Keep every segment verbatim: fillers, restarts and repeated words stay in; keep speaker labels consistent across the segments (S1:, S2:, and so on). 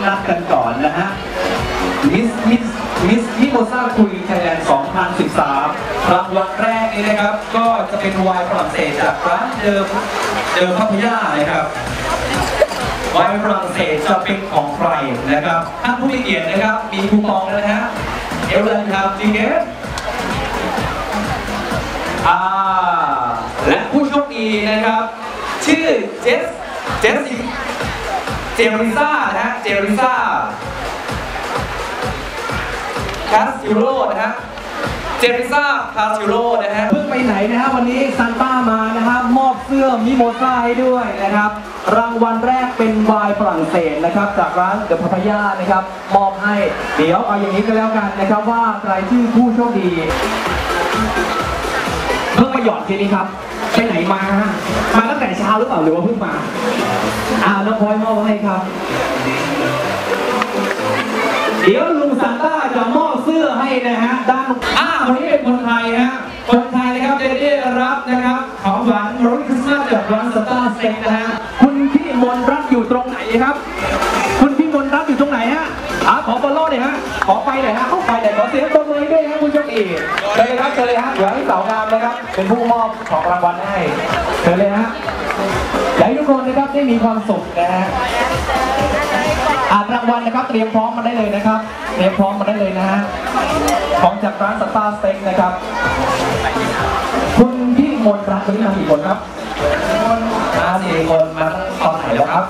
S1: นัดกันก่อนนะฮะมิสมิสมิสมิโมซ่าคุยไทยแลนด์สองพันสิบสามรางวัลแรกนี้นะครับก็จะเป็นไวน์ฝรั่งเศสจากร้านเดิมเดิมพัทยานะครับไวน์ฝรั่งเศสจะเป็นของใครนะครับท่านผู้มีเกียรตินะครับมีคูปองนะฮะเอเวอร์ครับจีเกสอ่าและผู้โชคดีนะครับชื่อเจสเจสเจริซ่านะฮะเจริซ่าคาสติโร่นะฮะเจริซ่าคาสติโร่นะฮะเพิ่งไปไหนนะฮะวันนี้ซันต้ามานะฮะมอบเสื้อมิโมซ่าให้ด้วยนะครับรางวัลแรกเป็นไวน์ฝรั่งเศสนะครับจากร้านเดอะพัทยานะครับมอบให้เดี๋ยวเอาอย่างนี้ก็แล้วกันนะครับว่าใครชื่อผู้โชคดีเพิ่งมาหยอดทีนี้ครับไปไหนมาฮะมาตั้งแต่เช้าหรือเปล่าหรือว่าเพิ่งมาอ่าน้องพลอยมอบให้ครับเดี๋ยวลุงซันต้าจะมอบเสื้อให้นะฮะด้านอ่าวันนี้เป็นคนไทยฮะคนไทยนะครับจะได้รับนะครับของหวานโรสคริสต์มาสจากร้านซันต้าสเต็กนะฮะคุณพี่มนรัตอยู่ตรงไหนครับคุณพี่มนรัตอยู่ตรงไหนฮะอ่าขอฟอลโล่หน่อยฮะขอไปหน่อยฮะขอไปหน่อยขอเสียงปรบมือด้วยฮะคุณโชคดีเชิญเลยครับเชิญเลยฮะเดี๋ยวให้สาวงามนะครับเป็นผู้มอบของรางวัลให้เชิญเลยฮะอยากให้ทุกคนนะครับได้มีความสุขนะฮะอ่ารางวัลนะครับเตรียมพร้อมมาได้เลยนะครับเตรียมพร้อมมาได้เลยนะฮะของจากร้านสตาร์สเต็กนะครับคุณพี่มนรัตน์วันนี้มากี่คนครับมาสี่คนมาตอนไหนแล้วครับ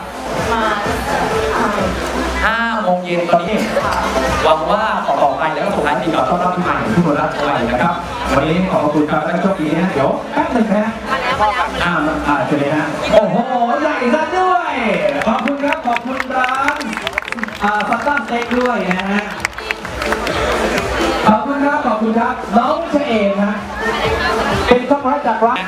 S1: ห้าโมงเย็นตอนนี้หวังว่าต่อไปแล้วก็ส่งท้ายปีเก่าต้อนรับปีใหม่ที่มนรัตน์อะไรนะครับวันนี้ขอบคุณครับและโชคดีนะเดี๋ยวแป๊บหนึ่งนะอ่าอ่าเชิญเลยฮะโอ้โหใหญ่ซะด้วยขอบคุณครับขอบคุณร้านอ่าซัตต้าสเต็กด้วยนะฮะขอบคุณครับขอบคุณครับน้องเฉเอมฮะเป็นช็อกโกแลตจากร้าน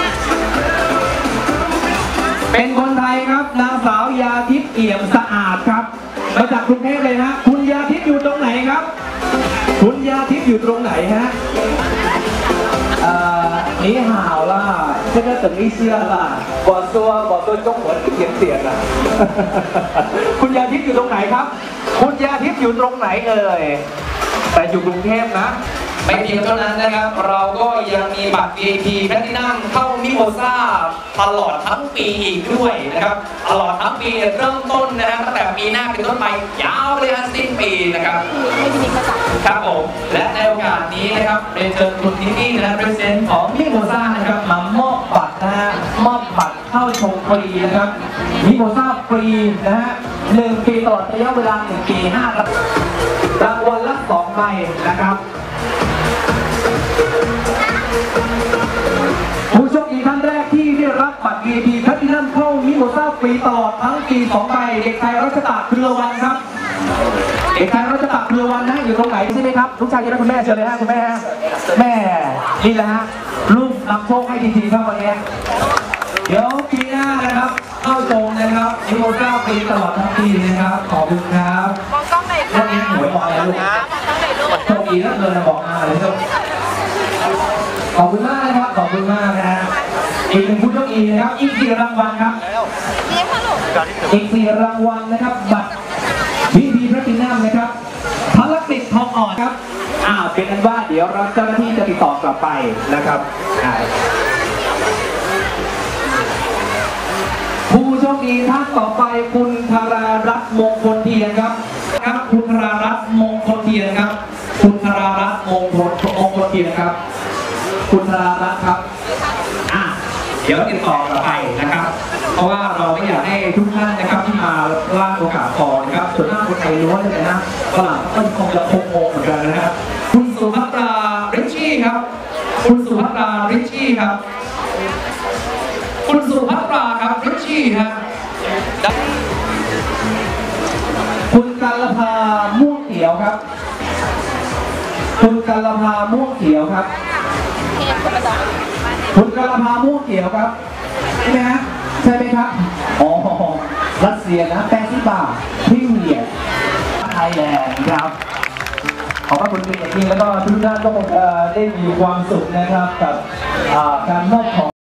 S1: เป็นคนไทยครับนางสาวยาทิพย์เอี่ยมสะอาดครับมาจากกรุงเทพเลยฮะคุณยาทิพย์อยู่ตรงไหนครับคุณยาทิพย์อยู่ตรงไหนฮะเอ่อนี่ห่าวล่ะ这个等一下啦我说我说中文一点点啦คุณยาทิพย์อยู่ตรงไหนครับคุณยาทิพย์อยู่ตรงไหนเอ่ยแต่อยู่กรุงเทพนะไม่เพียงเท่านั้นนะครับเราก็ยังมีบัตร วี ไอ พี แพลตินัมเข้ามิโมซ่าตลอดทั้งปีอีกด้วยนะครับตลอดทั้งปีเริ่มต้นนะฮะตั้งแต่ปีหน้าเป็นต้นไปยาวเลยทั้งสิ้นปีนะครับครับผมและในโอกาสนี้นะครับเรียนเชิญคุณทินี่นะประธานของมิโมซ่านะครับมามอบบัตรนะฮะมอบบัตรเข้าชมฟรีนะครับมิโมซ่าฟรีนะฮะหนึ่งปีตลอดระยะเวลาหนึ่งปีห้ารางวัลละสองใบนะครับผู้โชคดีท่านแรกที่ได้รับบัตร วี ไอ พี แพลตินัมเข้ามิโมซ่าฟรีตลอดทั้งปีสองใบเด็กชายรัชตะเครือวันครับเด็กชายรัชตะเครือวันนะอยู่ตรงไหนใช่ไหมครับลูกชายจะได้คุณแม่เชิญเลยฮะคุณแม่ฮะแม่นี่แหละฮะลูกนำโชคให้ดีๆครับวันนี้เดี๋ยวปีหน้านะครับเข้าชมนะครับมิโมซ่าฟรีตลอดทั้งปีนะครับขอบคุณครับมองกล้องไหนคะวันนี้หวยออกแล้วลูกโชคดีแล้วเลยนะบอกมาเลยครับขอบคุณมากนะครับขอบคุณมากนะฮะอีกหนึ่งผู้โชคดีนะครับอีกสี่รางวัลครับอีกสี่รางวัลนะครับบัตร วี ไอ พี แพลตินัมนะครับพลักติดทองอ่อนครับอ่าเป็นอันว่าเดี๋ยวเราเจ้าหน้าที่จะติดต่อกลับไปนะครับผู้โชคดีท่านต่อไปคุณธารารัตน์มงคลเทียนครับครับคุณธารารัตน์มงคลเทียนครับคุณธารารัตน์มงคลมงคลเทียนครับคุณธารารัตน์ครับอ่ะเดี๋ยวติดต่อกลับไปนะครับเพราะว่าเราไม่อยากให้ทุกท่านนะครับที่มาล่าโอกาสพอนะครับส่วนหน้าคนไทยล้วนเลยนะฝรั่งก็คงจะคงงเหมือนกันนะครับคุณสุภัตราริชชี่ครับคุณสุภัตราริชชี่ครับคุณสุภัตราครับริชชี่ฮะคุณกัลภาม่วงเขียวครับคุณกัลภาม่วงเขียวครับคุณกัลภาม่วงเขียวครับใช่ไหมฮะใช่ไหมครับอ๋อรัสเซียนะแปดสิบบาทพี่เหวียดไทยแลนด์ครับขอบพระคุณเป็นอย่างยิ่งแล้วก็ทุกท่านก็คงได้มีความสุขนะครับกับการมอบของ